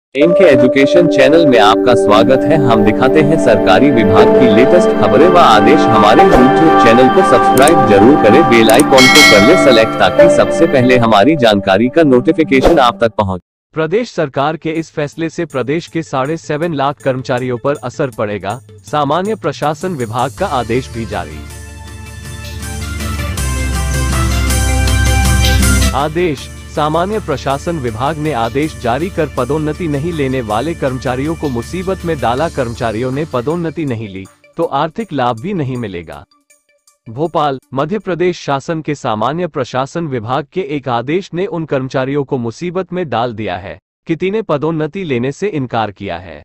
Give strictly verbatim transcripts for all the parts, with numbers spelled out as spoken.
M के education channel में आपका स्वागत है। हम दिखाते हैं सरकारी विभाग की लेटेस्ट खबरें व आदेश। हमारे यूट्यूब चैनल को सब्सक्राइब जरूर करें, बेल आइकॉन को कर ले सेलेक्ट ताकि सबसे पहले हमारी जानकारी का नोटिफिकेशन आप तक पहुंचे। प्रदेश सरकार के इस फैसले से प्रदेश के साढ़े सेवन लाख कर्मचारियों पर असर पड़ेगा। सामान्य प्रशासन विभाग का आदेश भी जारी। आदेश। सामान्य प्रशासन विभाग ने आदेश जारी कर पदोन्नति नहीं लेने वाले कर्मचारियों को मुसीबत में डाला। कर्मचारियों ने पदोन्नति नहीं ली तो आर्थिक लाभ भी नहीं मिलेगा। भोपाल। मध्य प्रदेश शासन के सामान्य प्रशासन विभाग के एक आदेश ने उन कर्मचारियों को मुसीबत में डाल दिया है किसी ने पदोन्नति लेने से इनकार किया है।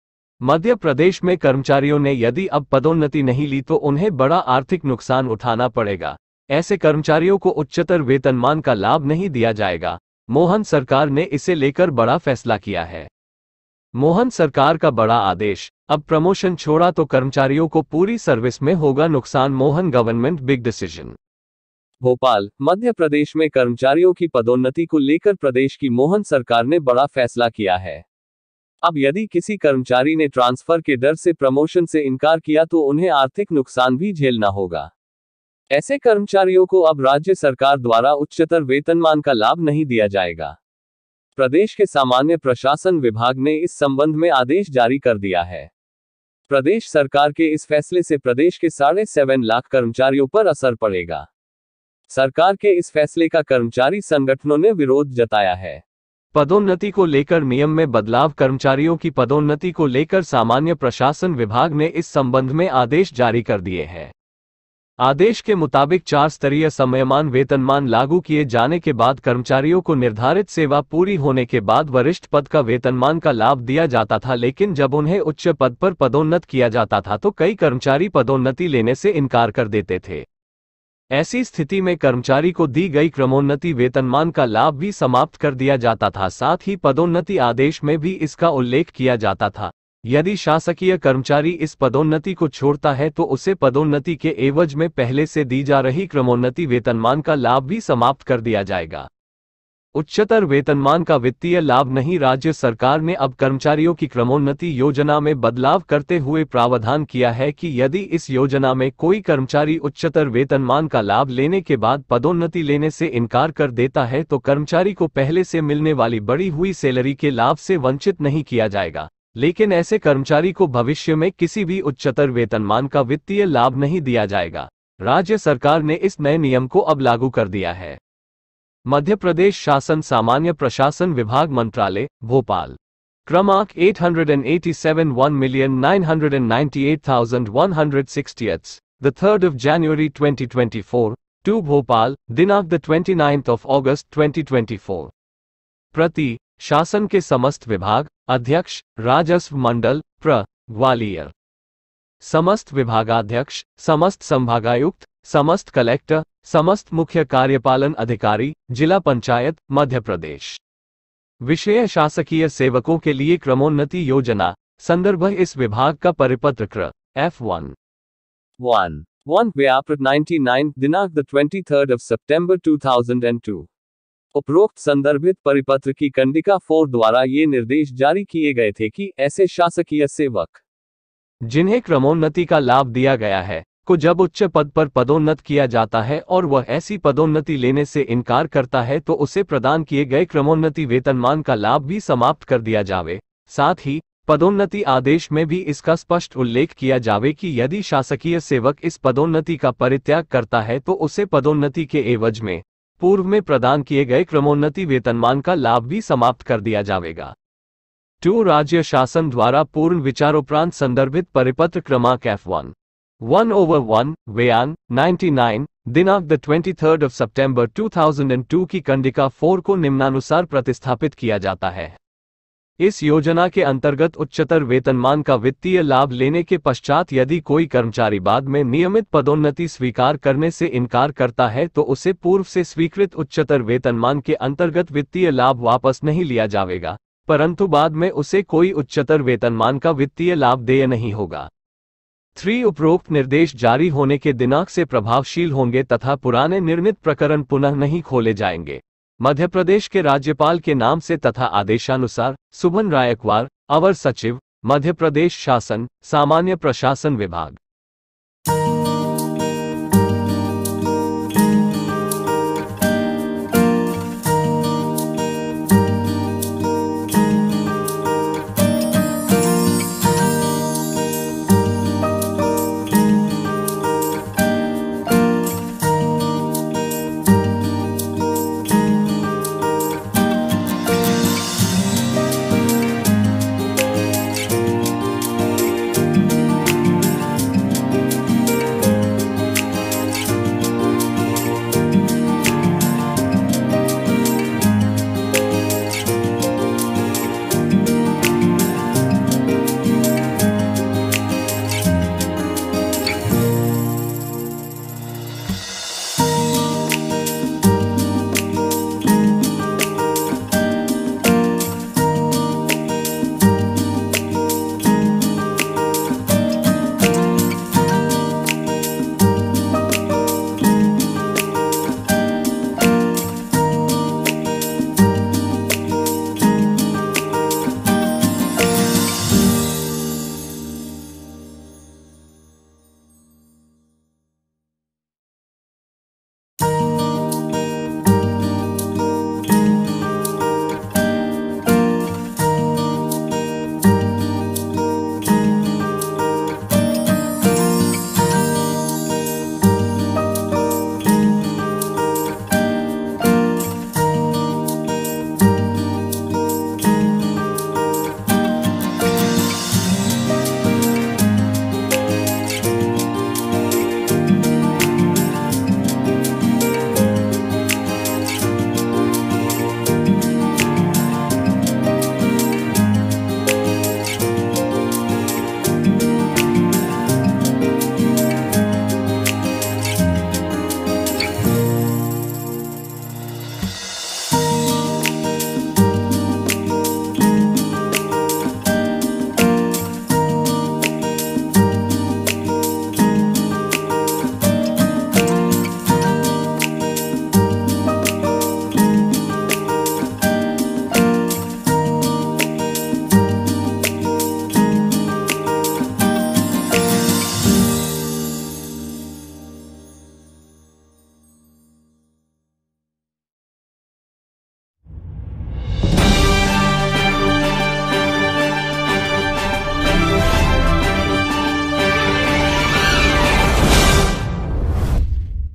मध्य प्रदेश में कर्मचारियों ने यदि अब पदोन्नति नहीं ली तो उन्हें बड़ा आर्थिक नुकसान उठाना पड़ेगा। ऐसे कर्मचारियों को उच्चतर वेतनमान का लाभ नहीं दिया जाएगा। मोहन सरकार ने इसे लेकर बड़ा फैसला किया है। मोहन सरकार का बड़ा आदेश। अब प्रमोशन छोड़ा तो कर्मचारियों को पूरी सर्विस में होगा नुकसान। Mohan government big decision. Bhopal. Madhya Pradesh में कर्मचारियों की पदोन्नति को लेकर प्रदेश की मोहन सरकार ने बड़ा फैसला किया है। अब यदि किसी कर्मचारी ने ट्रांसफर के डर से प्रमोशन से इनकार किया तो उन्हें आर्थिक नुकसान भी झेलना होगा। ऐसे कर्मचारियों को अब राज्य सरकार द्वारा उच्चतर वेतनमान का लाभ नहीं दिया जाएगा। प्रदेश के सामान्य प्रशासन विभाग ने इस संबंध में आदेश जारी कर दिया है। प्रदेश सरकार के इस फैसले से प्रदेश के साढ़े सेवन लाख कर्मचारियों पर असर पड़ेगा। सरकार के इस फैसले का कर्मचारी संगठनों ने विरोध जताया है। पदोन्नति को लेकर नियम में बदलाव। कर्मचारियों की पदोन्नति को लेकर सामान्य प्रशासन विभाग ने इस संबंध में आदेश जारी कर दिए हैं। आदेश के मुताबिक चार स्तरीय समयमान वेतनमान लागू किए जाने के बाद कर्मचारियों को निर्धारित सेवा पूरी होने के बाद वरिष्ठ पद का वेतनमान का लाभ दिया जाता था, लेकिन जब उन्हें उच्च पद पर पदोन्नत किया जाता था तो कई कर्मचारी पदोन्नति लेने से इनकार कर देते थे। ऐसी स्थिति में कर्मचारी को दी गई क्रमोन्नति वेतनमान का लाभ भी समाप्त कर दिया जाता था। साथ ही पदोन्नति आदेश में भी इसका उल्लेख किया जाता था। यदि शासकीय कर्मचारी इस पदोन्नति को छोड़ता है तो उसे पदोन्नति के एवज में पहले से दी जा रही क्रमोन्नति वेतनमान का लाभ भी समाप्त कर दिया जाएगा। उच्चतर वेतनमान का वित्तीय लाभ नहीं। राज्य सरकार ने अब कर्मचारियों की क्रमोन्नति योजना में बदलाव करते हुए प्रावधान किया है कि यदि इस योजना में कोई कर्मचारी उच्चतर वेतनमान का लाभ लेने के बाद पदोन्नति लेने से इनकार कर देता है तो कर्मचारी को पहले से मिलने वाली बढ़ी हुई सैलरी के लाभ से वंचित नहीं किया जाएगा, लेकिन ऐसे कर्मचारी को भविष्य में किसी भी उच्चतर वेतनमान का वित्तीय लाभ नहीं दिया जाएगा। राज्य सरकार ने इस नए नियम को अब लागू कर दिया है। मध्य प्रदेश शासन सामान्य प्रशासन विभाग मंत्रालय भोपाल। क्रमांक आठ सौ सत्तासी one million nine hundred ninety-eight thousand one hundred sixty, the third of January twenty twenty-four, to Bhopal, दिनांक the twenty-ninth of August twenty twenty-four। प्रति शासन के समस्त विभाग अध्यक्ष राजस्व मंडल प्र ग्वालियर। समस्त विभागाध्यक्ष, समस्त संभागायुक्त, समस्त कलेक्टर, समस्त मुख्य कार्यपालन अधिकारी, जिला पंचायत मध्य प्रदेश। विषय शासकीय सेवकों के लिए क्रमोन्नति योजना। संदर्भ इस विभाग का परिपत्र क्र एफ वन वन वन व्यापृत निन्यानवे दिनांक the twenty third of September two thousand two. उपरोक्त संदर्भित परिपत्र की कंडिका फोर द्वारा ये निर्देश जारी किए गए थे कि ऐसे शासकीय सेवक जिन्हें क्रमोन्नति का लाभ दिया गया है को जब उच्च पद पर पदोन्नत किया जाता है और वह ऐसी पदोन्नति लेने से इनकार करता है तो उसे प्रदान किए गए क्रमोन्नति वेतनमान का लाभ भी समाप्त कर दिया जावे। साथ ही पदोन्नति आदेश में भी इसका स्पष्ट उल्लेख किया जावे कि यदि शासकीय सेवक इस पदोन्नति का परित्याग करता है तो उसे पदोन्नति के एवज में पूर्व में प्रदान किए गए क्रमोन्नति वेतनमान का लाभ भी समाप्त कर दिया जाएगा। टू राज्य शासन द्वारा पूर्ण विचारोपरांत संदर्भित परिपत्र क्रमांक F one one over one व्यान निन्यानवे दिनांक the twenty third of September two thousand two की कंडिका फोर को निम्नानुसार प्रतिस्थापित किया जाता है। इस योजना के अंतर्गत उच्चतर वेतनमान का वित्तीय लाभ लेने के पश्चात यदि कोई कर्मचारी बाद में नियमित पदोन्नति स्वीकार करने से इनकार करता है तो उसे पूर्व से स्वीकृत उच्चतर वेतनमान के अंतर्गत वित्तीय लाभ वापस नहीं लिया जाएगा, परंतु बाद में उसे कोई उच्चतर वेतनमान का वित्तीय लाभ देय नहीं होगा। थ्री उपरोक्त निर्देश जारी होने के दिनांक से प्रभावशील होंगे तथा पुराने निर्णीत प्रकरण पुनः नहीं खोले जाएंगे। मध्य प्रदेश के राज्यपाल के नाम से तथा आदेशानुसार सुभन रायकवार, अवर सचिव, मध्य प्रदेश शासन, सामान्य प्रशासन विभाग।